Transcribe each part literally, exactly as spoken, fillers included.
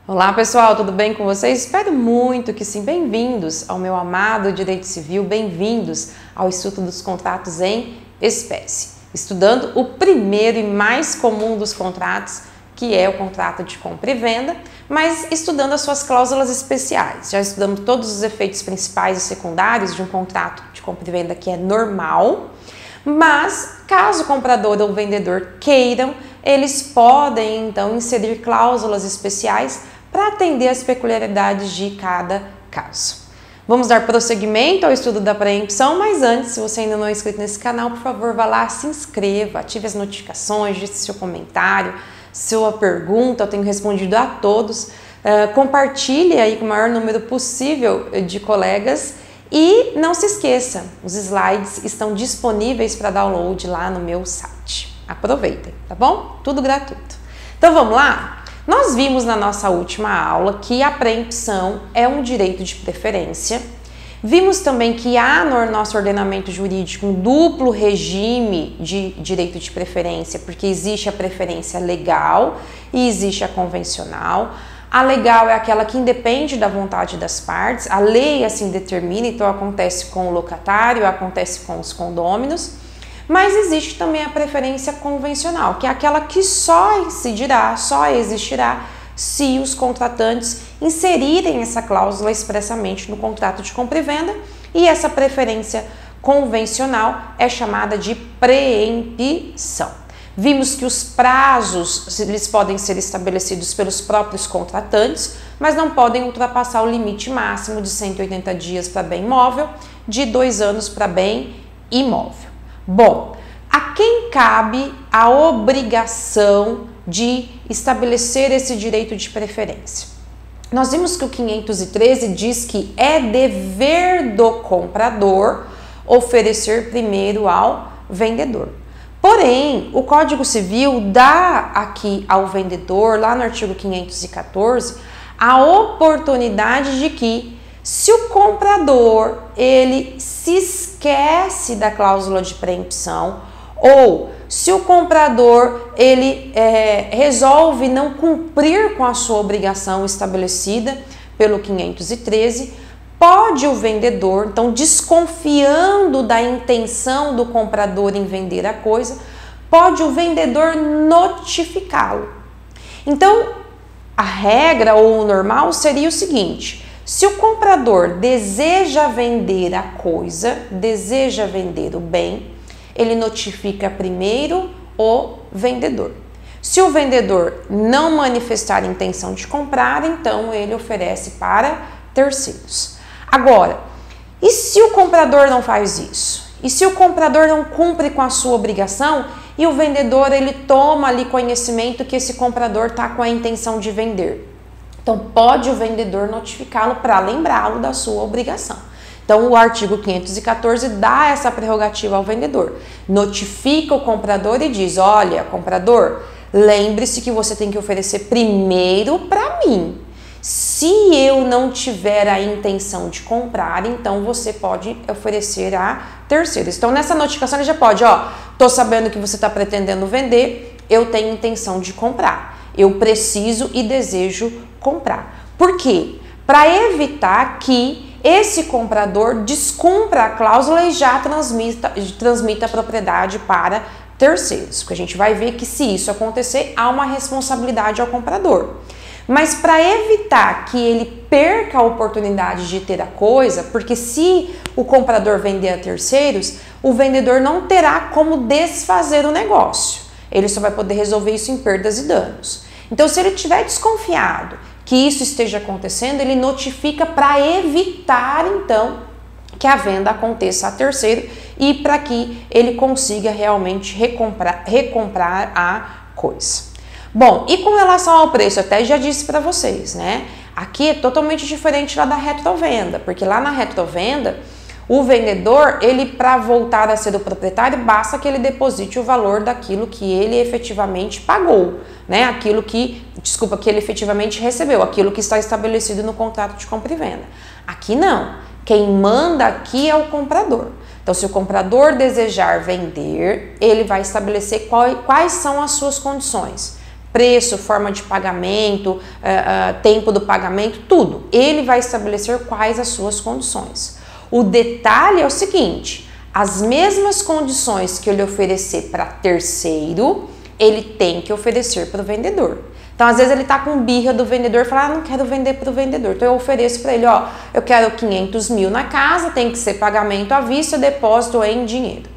Olá pessoal, tudo bem com vocês? Espero muito que sim. Bem-vindos ao meu amado Direito Civil, bem-vindos ao estudo dos contratos em espécie, estudando o primeiro e mais comum dos contratos, que é o contrato de compra e venda, mas estudando as suas cláusulas especiais. Já estudamos todos os efeitos principais e secundários de um contrato de compra e venda que é normal, mas caso o comprador ou o vendedor queiram, eles podem então inserir cláusulas especiais para atender às peculiaridades de cada caso. Vamos dar prosseguimento ao estudo da preempção, mas antes, se você ainda não é inscrito nesse canal, por favor, vá lá, se inscreva, ative as notificações, deixe seu comentário, sua pergunta, eu tenho respondido a todos. Uh, compartilhe aí com o maior número possível de colegas e não se esqueça, os slides estão disponíveis para download lá no meu site. Aproveitem, tá bom? Tudo gratuito. Então vamos lá? Nós vimos na nossa última aula que a preempção é um direito de preferência. Vimos também que há no nosso ordenamento jurídico um duplo regime de direito de preferência, porque existe a preferência legal e existe a convencional. A legal é aquela que independe da vontade das partes, a lei assim determina, então acontece com o locatário, acontece com os condôminos. Mas existe também a preferência convencional, que é aquela que só incidirá, só existirá se os contratantes inserirem essa cláusula expressamente no contrato de compra e venda, e essa preferência convencional é chamada de preempção. Vimos que os prazos eles podem ser estabelecidos pelos próprios contratantes, mas não podem ultrapassar o limite máximo de cento e oitenta dias para bem móvel, de dois anos para bem imóvel. Bom, a quem cabe a obrigação de estabelecer esse direito de preferência? Nós vimos que o quinhentos e treze diz que é dever do comprador oferecer primeiro ao vendedor. Porém, o Código Civil dá aqui ao vendedor, lá no artigo quinhentos e quatorze, a oportunidade de que, se o comprador ele se esquece da cláusula de preempção ou se o comprador ele é, resolve não cumprir com a sua obrigação estabelecida pelo quinhentos e treze, pode o vendedor, então desconfiando da intenção do comprador em vender a coisa, pode o vendedor notificá-lo. Então, a regra ou o normal seria o seguinte: se o comprador deseja vender a coisa, deseja vender o bem, ele notifica primeiro o vendedor. Se o vendedor não manifestar intenção de comprar, então ele oferece para terceiros. Agora, e se o comprador não faz isso? E se o comprador não cumpre com a sua obrigação e o vendedor ele toma ali conhecimento que esse comprador está com a intenção de vender? Então, pode o vendedor notificá-lo para lembrá-lo da sua obrigação. Então, o artigo quinhentos e quatorze dá essa prerrogativa ao vendedor. Notifica o comprador e diz: olha, comprador, lembre-se que você tem que oferecer primeiro para mim. Se eu não tiver a intenção de comprar, então você pode oferecer a terceiros. Então, nessa notificação ele já pode, ó, tô sabendo que você está pretendendo vender, eu tenho intenção de comprar. Eu preciso e desejo comprar. Por quê? Para evitar que esse comprador descumpra a cláusula e já transmita, transmita a propriedade para terceiros. Porque a gente vai ver que se isso acontecer, há uma responsabilidade ao comprador. Mas para evitar que ele perca a oportunidade de ter a coisa, porque se o comprador vender a terceiros, o vendedor não terá como desfazer o negócio. Ele só vai poder resolver isso em perdas e danos. Então, se ele estiver desconfiado que isso esteja acontecendo, ele notifica para evitar, então, que a venda aconteça a terceiro e para que ele consiga realmente recomprar, recomprar a coisa. Bom, e com relação ao preço, até já disse para vocês, né? Aqui é totalmente diferente lá da retrovenda, porque lá na retrovenda, o vendedor, ele para voltar a ser o proprietário, basta que ele deposite o valor daquilo que ele efetivamente pagou, né? Aquilo que, desculpa, que ele efetivamente recebeu, aquilo que está estabelecido no contrato de compra e venda. Aqui não. Quem manda aqui é o comprador. Então, se o comprador desejar vender, ele vai estabelecer qual, quais são as suas condições. preço, forma de pagamento, uh, uh, tempo do pagamento, tudo. Ele vai estabelecer quais as suas condições. O detalhe é o seguinte, as mesmas condições que ele oferecer para terceiro, ele tem que oferecer para o vendedor. Então, às vezes ele tá com birra do vendedor e fala, ah, não quero vender para o vendedor. Então, eu ofereço para ele, ó, eu quero quinhentos mil na casa, tem que ser pagamento à vista, depósito em dinheiro.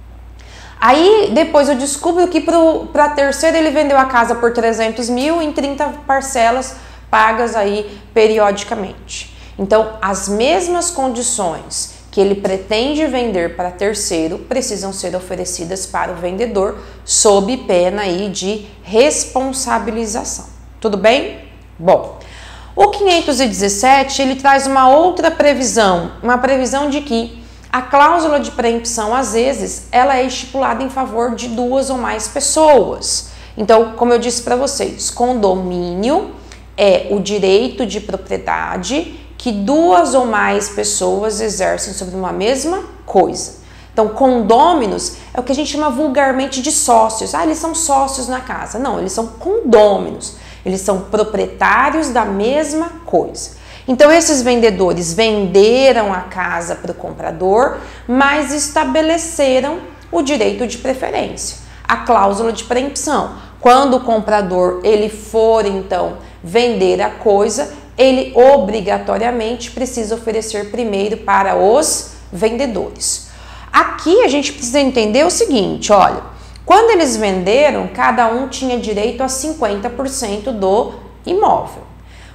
Aí, depois eu descubro que para terceiro ele vendeu a casa por trezentos mil em trinta parcelas pagas aí periodicamente. Então, as mesmas condições que ele pretende vender para terceiro precisam ser oferecidas para o vendedor sob pena aí de responsabilização. Tudo bem? Bom, o quinhentos e dezessete ele traz uma outra previsão, uma previsão de que a cláusula de preempção, às vezes, ela é estipulada em favor de duas ou mais pessoas. Então, como eu disse para vocês, condomínio é o direito de propriedade que duas ou mais pessoas exercem sobre uma mesma coisa. Então, condôminos é o que a gente chama vulgarmente de sócios. Ah, eles são sócios na casa. Não, eles são condôminos. Eles são proprietários da mesma coisa. Então, esses vendedores venderam a casa para o comprador, mas estabeleceram o direito de preferência, a cláusula de preempção. Quando o comprador ele for, então, vender a coisa, ele obrigatoriamente precisa oferecer primeiro para os vendedores. Aqui a gente precisa entender o seguinte, olha, quando eles venderam, cada um tinha direito a cinquenta por cento do imóvel.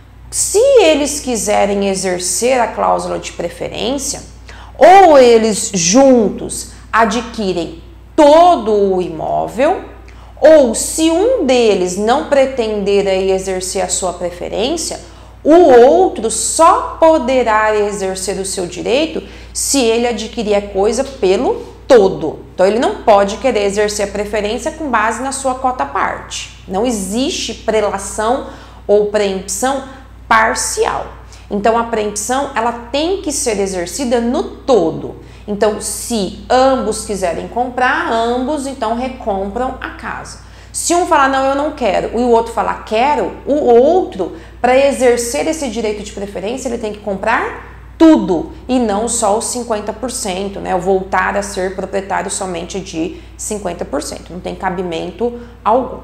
Se eles quiserem exercer a cláusula de preferência, ou eles juntos adquirem todo o imóvel, ou se um deles não pretender aí exercer a sua preferência, o outro só poderá exercer o seu direito se ele adquirir a coisa pelo todo. Então, ele não pode querer exercer a preferência com base na sua cota parte. Não existe prelação ou preempção parcial. Então, a preempção ela tem que ser exercida no todo. Então, se ambos quiserem comprar, ambos então recompram a casa. Se um falar, não, eu não quero, e o outro falar, quero, o outro, para exercer esse direito de preferência, ele tem que comprar tudo e não só os cinquenta por cento, né? Voltar a ser proprietário somente de cinquenta por cento, não tem cabimento algum.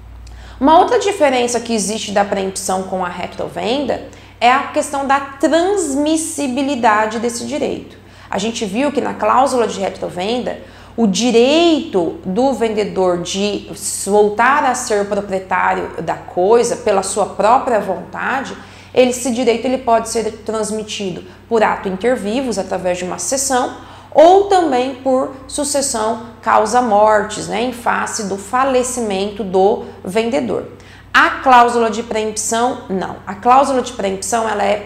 Uma outra diferença que existe da preempção com a retrovenda é a questão da transmissibilidade desse direito. A gente viu que na cláusula de retrovenda, o direito do vendedor de voltar a ser proprietário da coisa pela sua própria vontade, ele, esse direito ele pode ser transmitido por ato inter vivos, através de uma cessão, ou também por sucessão causa-mortes, né, em face do falecimento do vendedor. A cláusula de preempção, não. A cláusula de preempção ela é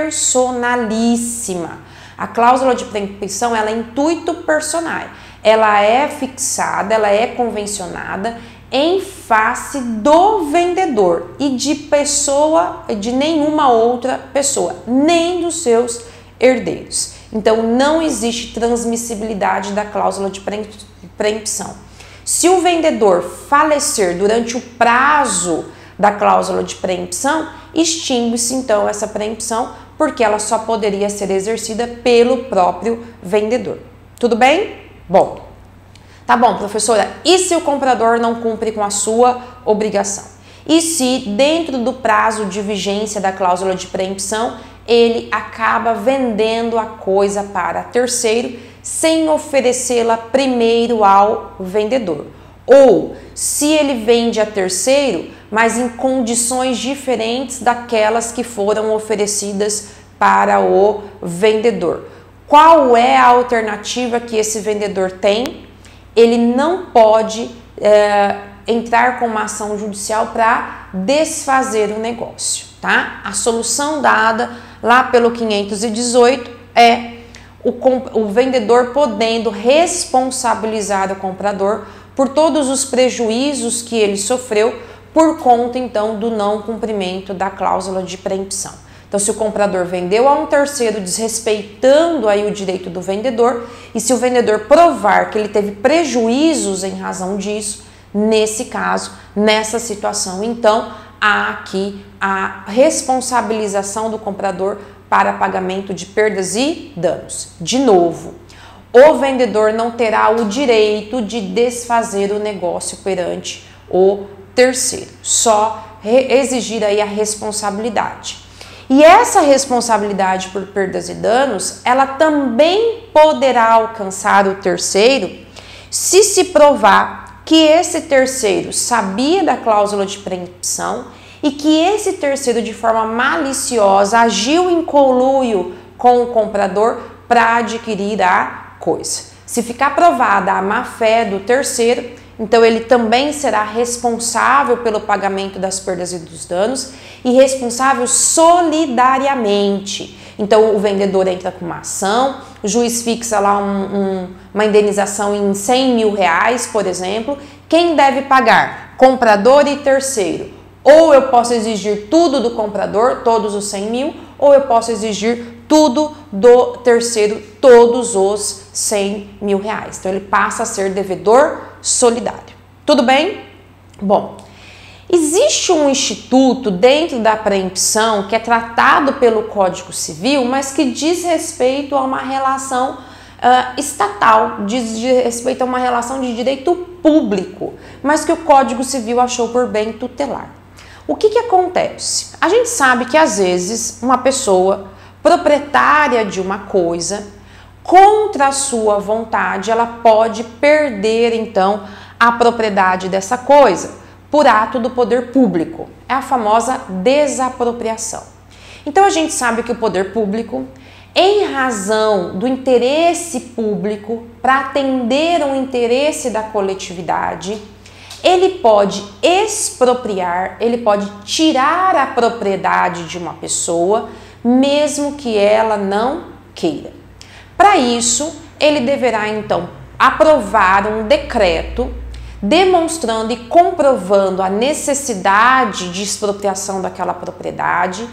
personalíssima. A cláusula de preempção ela é intuito personae. Ela é fixada, ela é convencionada em face do vendedor e de pessoa, de nenhuma outra pessoa, nem dos seus herdeiros. Então, não existe transmissibilidade da cláusula de preempção. Se o vendedor falecer durante o prazo da cláusula de preempção, extingue-se então essa preempção, porque ela só poderia ser exercida pelo próprio vendedor. Tudo bem? Bom, tá bom, professora, e se o comprador não cumpre com a sua obrigação? E se dentro do prazo de vigência da cláusula de preempção, ele acaba vendendo a coisa para terceiro sem oferecê-la primeiro ao vendedor? Ou se ele vende a terceiro, mas em condições diferentes daquelas que foram oferecidas para o vendedor? Qual é a alternativa que esse vendedor tem? Ele não pode é, entrar com uma ação judicial para desfazer o negócio, tá? A solução dada lá pelo quinhentos e dezoito é o, o vendedor podendo responsabilizar o comprador por todos os prejuízos que ele sofreu por conta, então, do não cumprimento da cláusula de preempção. Então, se o comprador vendeu a um terceiro desrespeitando aí o direito do vendedor, e se o vendedor provar que ele teve prejuízos em razão disso, nesse caso, nessa situação. Então, há aqui a responsabilização do comprador para pagamento de perdas e danos. De novo, o vendedor não terá o direito de desfazer o negócio perante o terceiro, só exigir aí a responsabilidade. E essa responsabilidade por perdas e danos, ela também poderá alcançar o terceiro se se provar que esse terceiro sabia da cláusula de preempção e que esse terceiro, de forma maliciosa, agiu em conluio com o comprador para adquirir a coisa. Se ficar provada a má-fé do terceiro, então ele também será responsável pelo pagamento das perdas e dos danos e responsável solidariamente. Então o vendedor entra com uma ação, o juiz fixa lá um, um, uma indenização em cem mil reais, por exemplo. Quem deve pagar? Comprador e terceiro. Ou eu posso exigir tudo do comprador, todos os cem mil, ou eu posso exigir tudo do terceiro, todos os cem mil reais. Então ele passa a ser devedor solidário. Tudo bem? Bom, existe um instituto dentro da preempção que é tratado pelo Código Civil, mas que diz respeito a uma relação uh, estatal, diz respeito a uma relação de direito público, mas que o Código Civil achou por bem tutelar. O que que acontece? A gente sabe que às vezes uma pessoa proprietária de uma coisa, contra a sua vontade, ela pode perder então a propriedade dessa coisa por ato do poder público. É a famosa desapropriação. Então a gente sabe que o poder público, em razão do interesse público, para atender ao interesse da coletividade, ele pode expropriar, ele pode tirar a propriedade de uma pessoa, mesmo que ela não queira. Para isso, ele deverá então aprovar um decreto demonstrando e comprovando a necessidade de expropriação daquela propriedade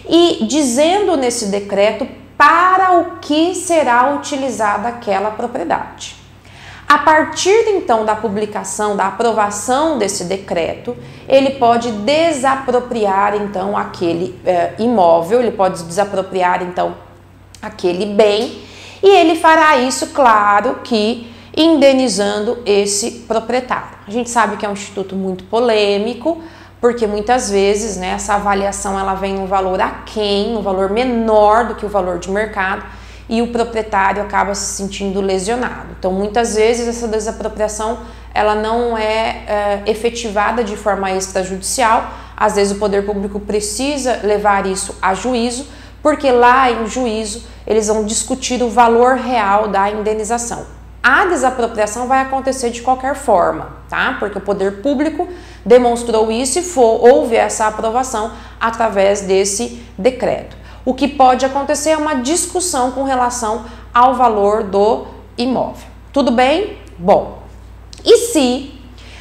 e dizendo nesse decreto para o que será utilizada aquela propriedade. A partir então da publicação, da aprovação desse decreto, ele pode desapropriar então aquele eh, imóvel, ele pode desapropriar então aquele bem e ele fará isso, claro que indenizando esse proprietário. A gente sabe que é um instituto muito polêmico, porque muitas vezes, né, essa avaliação ela vem um valor aquém, um valor menor do que o valor de mercado, e o proprietário acaba se sentindo lesionado. Então, muitas vezes, essa desapropriação ela não é, é efetivada de forma extrajudicial. Às vezes, o poder público precisa levar isso a juízo, porque lá em juízo eles vão discutir o valor real da indenização. A desapropriação vai acontecer de qualquer forma, tá? Porque o poder público demonstrou isso e for, houve essa aprovação através desse decreto. O que pode acontecer é uma discussão com relação ao valor do imóvel. Tudo bem? Bom, e se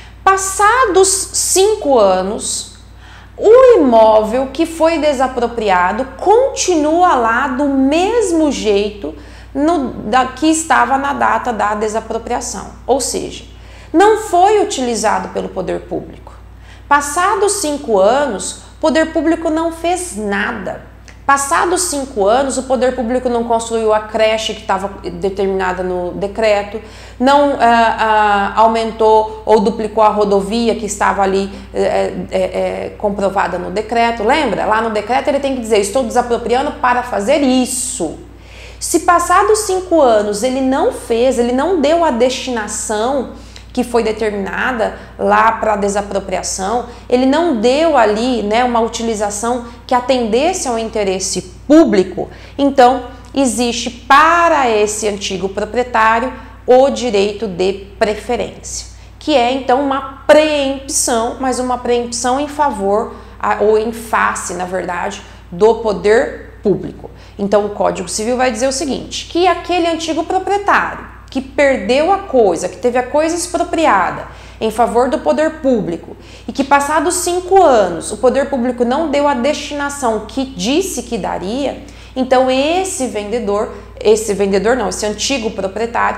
passados cinco anos o imóvel que foi desapropriado continua lá do mesmo jeito no, da, que estava na data da desapropriação? Ou seja, não foi utilizado pelo poder público. Passados cinco anos, o poder público não fez nada. Passados cinco anos, o poder público não construiu a creche que estava determinada no decreto, não ah, ah, aumentou ou duplicou a rodovia que estava ali é, é, é, comprovada no decreto. Lembra? Lá no decreto ele tem que dizer, estou desapropriando para fazer isso. Se passados cinco anos ele não fez, ele não deu a destinação que foi determinada lá para a desapropriação, ele não deu ali, né, uma utilização que atendesse ao interesse público, então existe para esse antigo proprietário o direito de preferência, que é então uma preempção, mas uma preempção em favor, ou em face, na verdade, do poder público. Então o Código Civil vai dizer o seguinte, que aquele antigo proprietário que perdeu a coisa, que teve a coisa expropriada em favor do poder público e que passados cinco anos o poder público não deu a destinação que disse que daria, então esse vendedor, esse vendedor não, esse antigo proprietário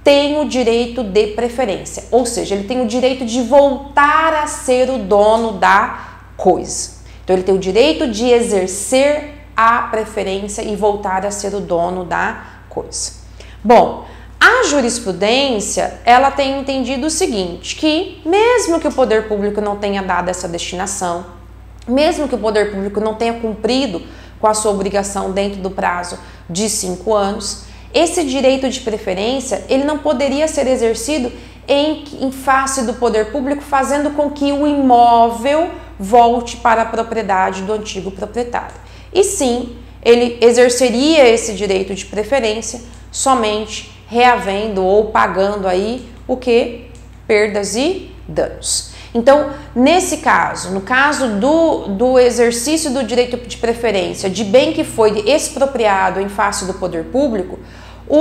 tem o direito de preferência, ou seja, ele tem o direito de voltar a ser o dono da coisa. Então ele tem o direito de exercer a preferência e voltar a ser o dono da coisa. Bom, a jurisprudência, ela tem entendido o seguinte, que mesmo que o poder público não tenha dado essa destinação, mesmo que o poder público não tenha cumprido com a sua obrigação dentro do prazo de cinco anos, esse direito de preferência, ele não poderia ser exercido em, em face do poder público, fazendo com que o imóvel volte para a propriedade do antigo proprietário. E sim, ele exerceria esse direito de preferência somente reavendo ou pagando aí o que? Perdas e danos. Então, nesse caso, no caso do, do exercício do direito de preferência de bem que foi expropriado em face do poder público, o,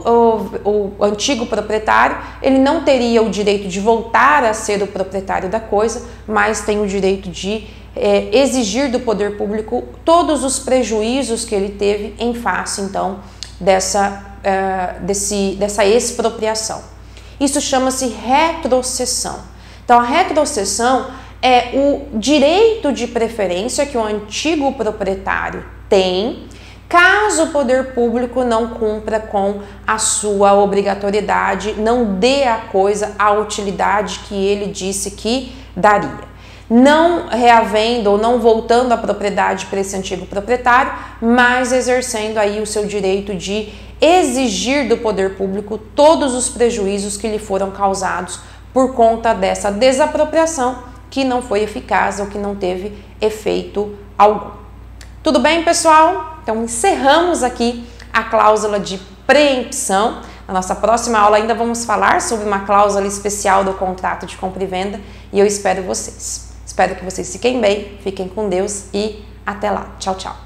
o, o antigo proprietário, ele não teria o direito de voltar a ser o proprietário da coisa, mas tem o direito de é, exigir do poder público todos os prejuízos que ele teve em face, então, dessa, uh, desse, dessa expropriação. Isso chama-se retrocessão. Então, a retrocessão é o direito de preferência que o antigo proprietário tem, caso o poder público não cumpra com a sua obrigatoriedade, não dê à coisa a utilidade que ele disse que daria. Não reavendo ou não voltando a propriedade para esse antigo proprietário, mas exercendo aí o seu direito de exigir do poder público todos os prejuízos que lhe foram causados por conta dessa desapropriação que não foi eficaz ou que não teve efeito algum. Tudo bem, pessoal? Então encerramos aqui a cláusula de preempção. Na nossa próxima aula ainda vamos falar sobre uma cláusula especial do contrato de compra e venda e eu espero vocês. Espero que vocês fiquem bem, fiquem com Deus e até lá. Tchau, tchau.